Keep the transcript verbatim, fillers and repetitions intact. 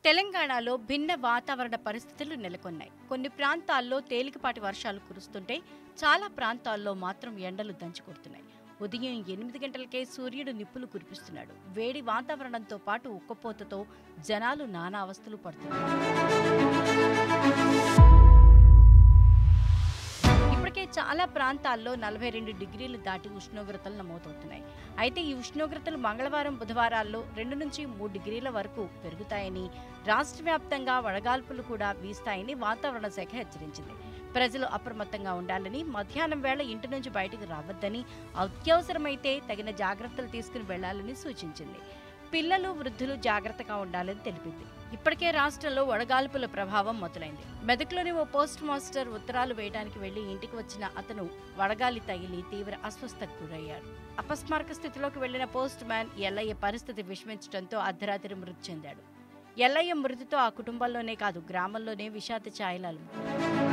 తెలంగాణలో భిన్న వాతావరణ పరిస్థితులు నెలకొన్నాయి. కొన్ని ప్రాంతాల్లో తేలికపాటి వర్షాలు కురుస్తుంటే చాలా ప్రాంతాల్లో మాత్రం ఎండలు దంచుకొడుతున్నాయి. ఉదయం ఎనిమిది గంటలకే సూర్యుడు నిప్పులు కురిపిస్తున్నాడు. వేడి వాతావరణంతో పాటు ఉక్కపోతతో జనాలు నానా అవస్థలు పడుతున్నారు. ఇప్పటికే చాలా ప్రాంతాల్లో నలభై రెండు డిగ్రీలు దాటి ఉష్ణోగ్రతలు నమోదవుతున్నాయి. అయితే ఈ ఉష్ణోగ్రతలు మంగళవారం బుధవారాల్లో రెండు నుంచి మూడు డిగ్రీల వరకు పెరుగుతాయని, రాష్ట్ర వ్యాప్తంగా వడగాల్పులు కూడా వీస్తాయని వాతావరణ శాఖ హెచ్చరించింది. ప్రజలు అప్రమత్తంగా ఉండాలని, మధ్యాహ్నం వేళ ఇంటి నుంచి బయటకు రావద్దని, అత్యవసరమైతే తగిన జాగ్రత్తలు తీసుకుని వెళ్లాలని సూచించింది. పిల్లలు, వృద్ధులు జాగ్రత్తగా ఉండాలని తెలిపింది. ఇప్పటికే రాష్ట్రంలో వడగాల్పుల ప్రభావం మొదలైంది. మెదక్లోని ఓ పోస్ట్ మాస్టర్ ఉత్తరాలు వేయడానికి వెళ్లి ఇంటికి వచ్చిన అతను వడగాలి తగిలి తీవ్ర అస్వస్థతకు గురయ్యాడు. అపస్మారక స్థితిలోకి వెళ్లిన పోస్ట్ మ్యాన్ ఎల్లయ్య పరిస్థితి విషమించడంతో అర్ధరాత్రి మృతి చెందాడు. ఎల్లయ్య మృతితో ఆ కుటుంబంలోనే కాదు, గ్రామంలోనే విషాద ఛాయలు అలుముకున్నాయి.